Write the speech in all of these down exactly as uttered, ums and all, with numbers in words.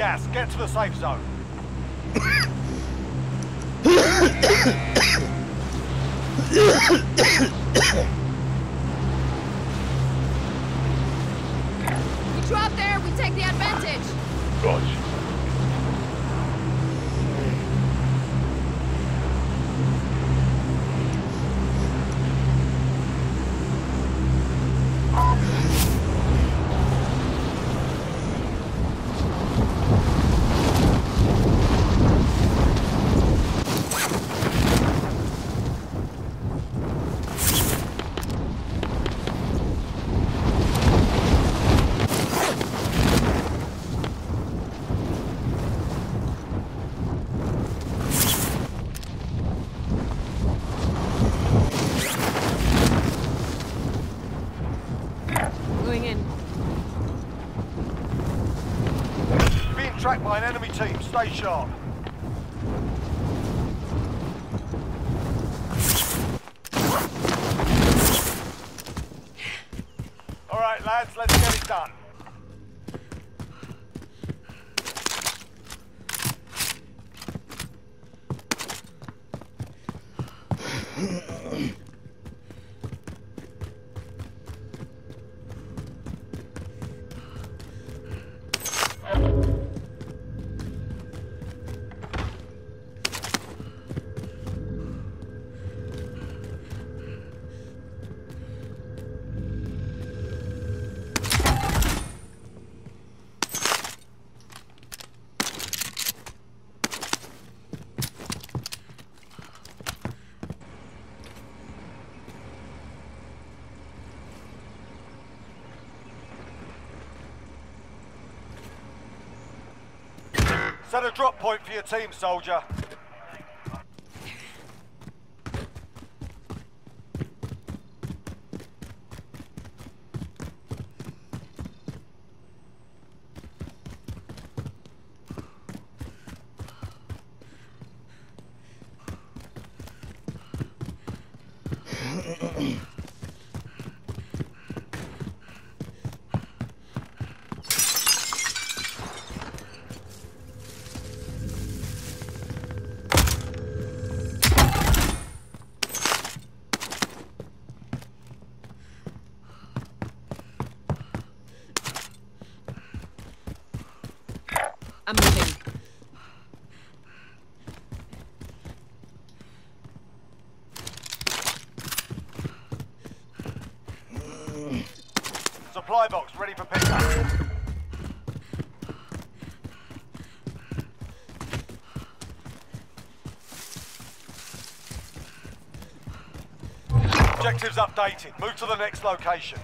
gas. Get to the safe zone. We drop there, we take the advantage. Roger. Tracked by an enemy team. Stay sharp. All right, lads, let's get it done. Set a drop point for your team, soldier. I'm moving. Supply box ready for pickup. Objectives updated. Move to the next location.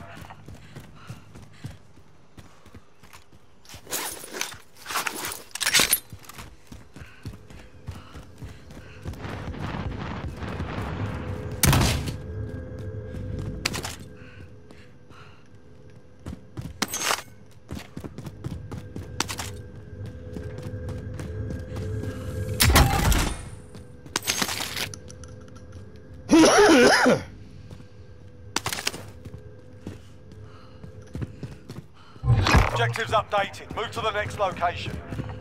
Objectives updated. Move to the next location.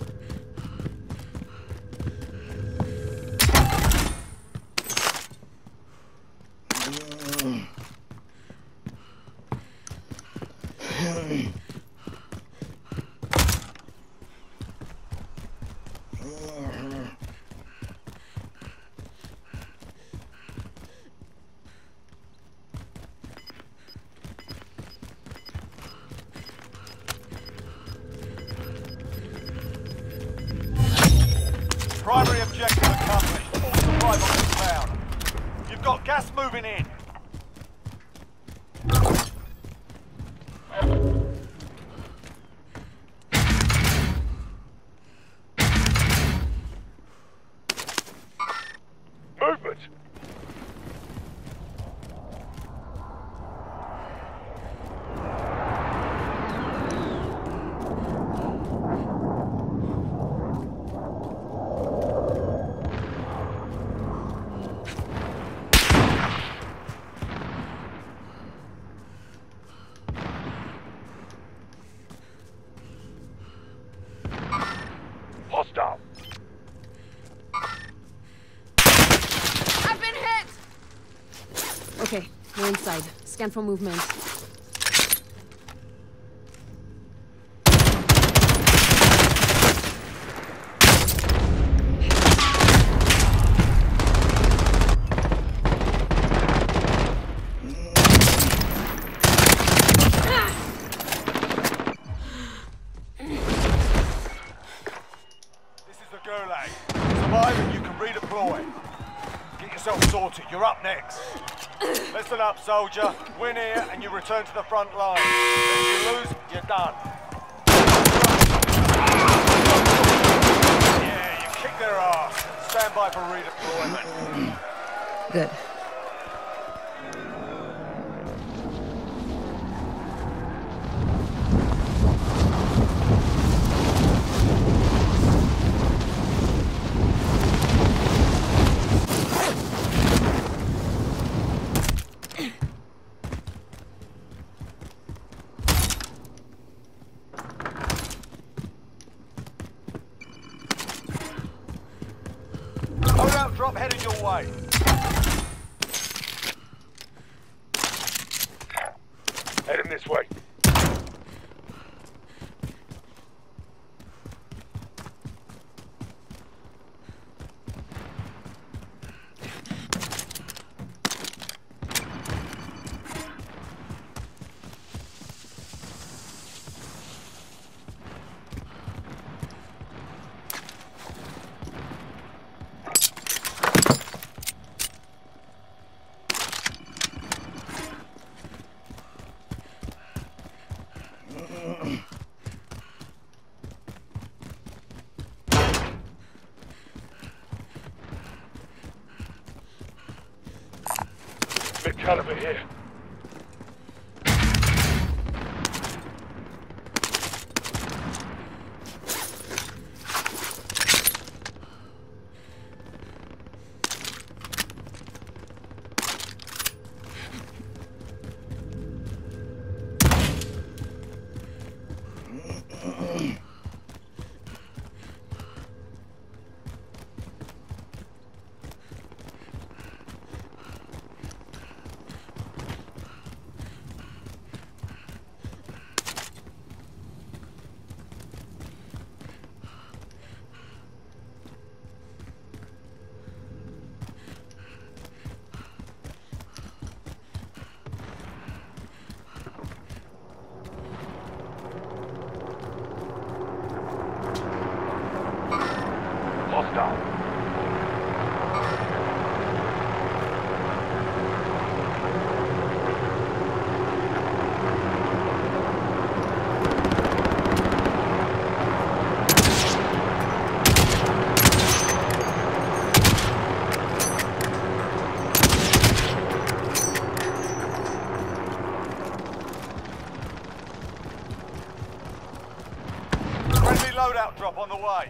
Primary objective accomplished. All supply boxes found. You've got gas moving in. Movement. Okay, we're inside. Scan for movement. Gulag. Survive and you can redeploy. Get yourself sorted. You're up next. Listen up, soldier. Win here and you return to the front line. If you lose, you're done. Yeah, you kick their ass. Stand by for redeployment. Good. Drop headed your way. Heading this way. Caliber here. Hostile. Friendly loadout drop on the way.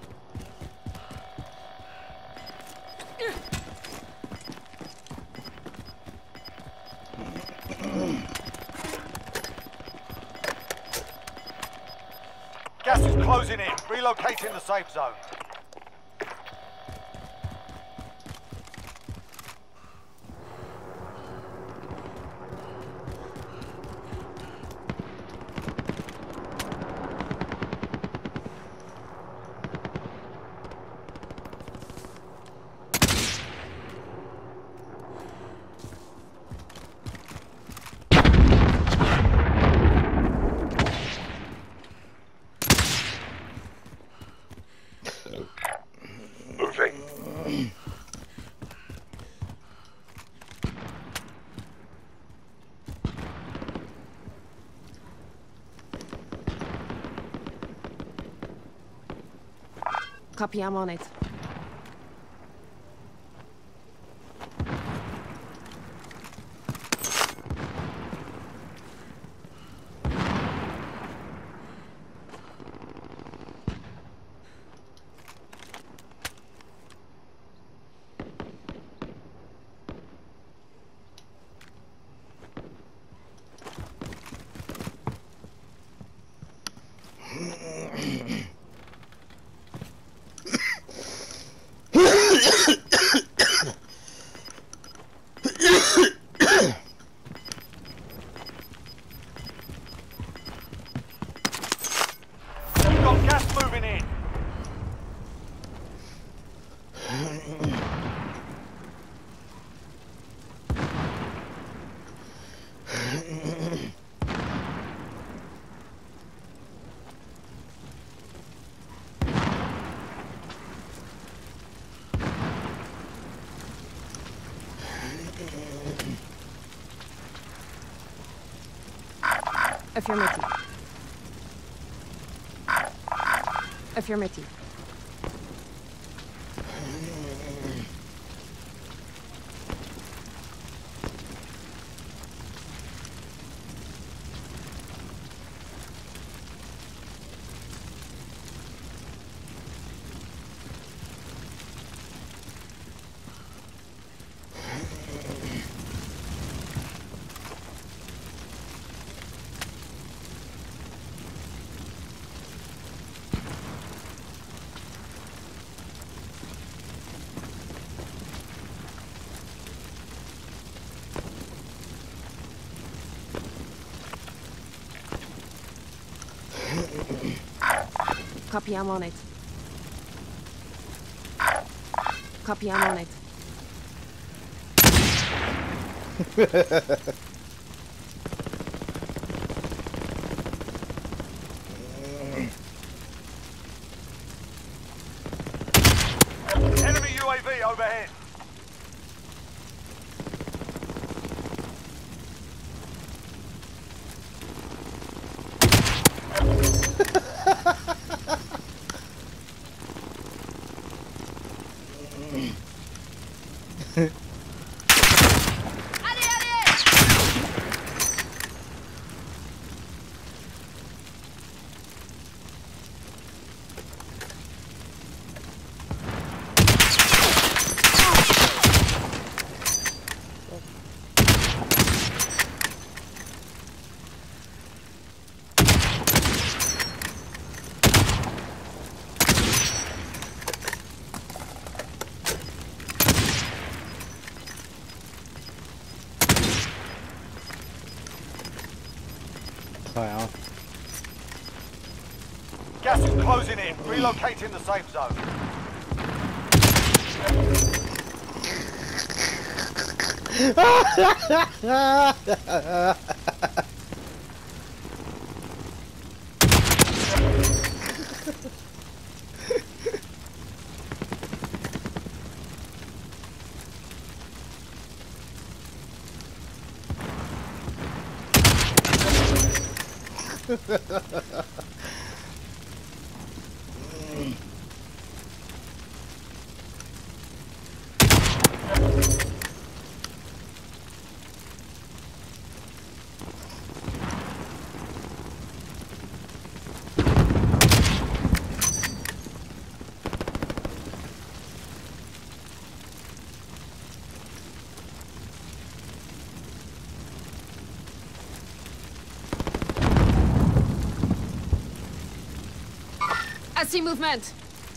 Gas is closing in. Relocating the safe zone. Moving. Copy, I'm on it. Affirmative. Affirmative. Copy, I'm on it. Copy, I'm on it. Enemy U A V overhead. Wow. Gas is closing in. Relocating the safe zone. I see movement.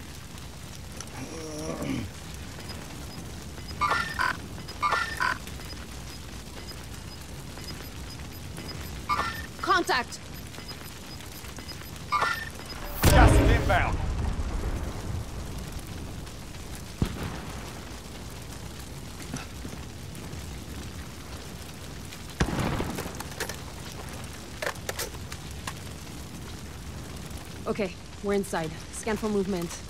Contact. Gas is inbound. Okay, we're inside. Scan for movement.